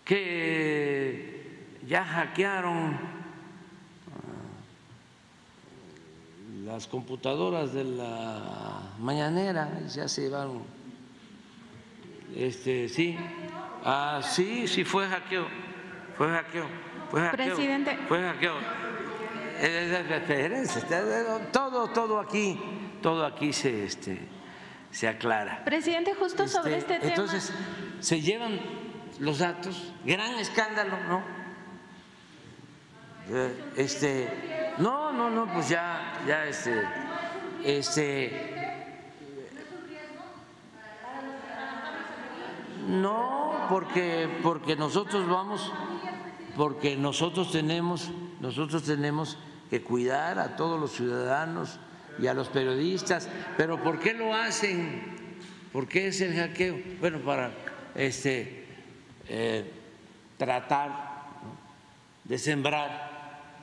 que ya hackearon las computadoras de la mañanera y ya se llevaron, sí, sí fue hackeo, Presidente. Fue hackeo. Todo aquí se aclara. Presidente, justo sobre este tema. Entonces, se llevan los datos, gran escándalo, ¿no? No, pues ya no, porque nosotros tenemos que cuidar a todos los ciudadanos y a los periodistas. Pero ¿por qué lo hacen? ¿Por qué es el hackeo? Bueno, para tratar, ¿no?, de sembrar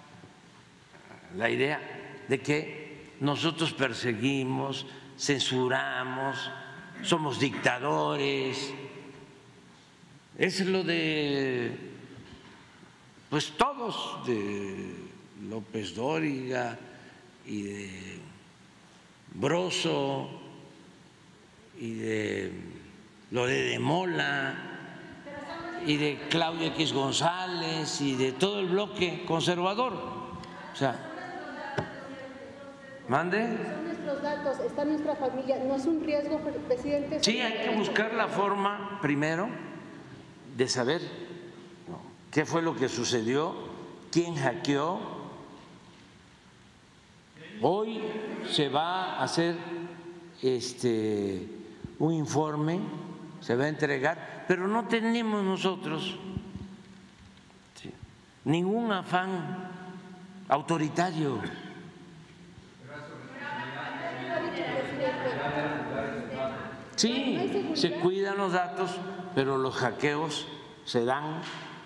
la idea de que nosotros perseguimos, censuramos, somos dictadores. Es lo de, pues todos, de López Dóriga y de Broso y de Loret de Mola y de Claudia X González y de todo el bloque conservador. O sea, ¿mande? Son nuestros datos, está nuestra familia, ¿no es un riesgo, presidente? Sí, hay que buscar la forma primero de saber qué fue lo que sucedió, quién hackeó. Hoy se va a hacer un informe, se va a entregar, pero no tenemos nosotros ningún afán autoritario. Sí, se cuidan los datos, pero los hackeos se dan.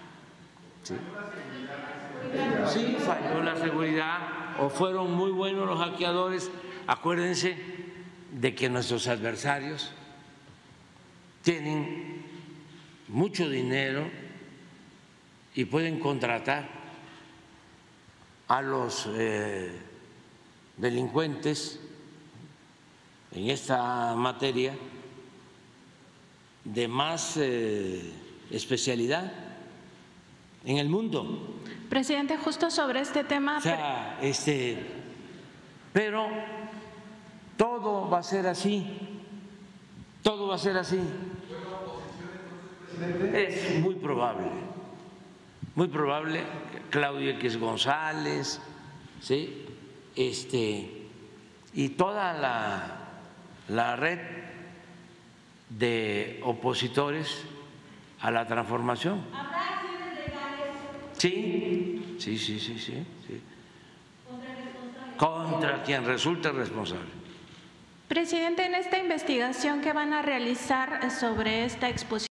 Sí, falló la seguridad o fueron muy buenos los hackeadores. Acuérdense de que nuestros adversarios tienen mucho dinero y pueden contratar a los delincuentes en esta materia de más especialidad en el mundo. Presidente, justo sobre este tema. O sea, pero todo va a ser así, todo va a ser así. Es muy probable que Claudio X González, ¿sí?, y toda la red de opositores a la transformación. ¿Habrá acciones legales? Sí. Contra quien resulte responsable. Presidente, en esta investigación que van a realizar sobre esta exposición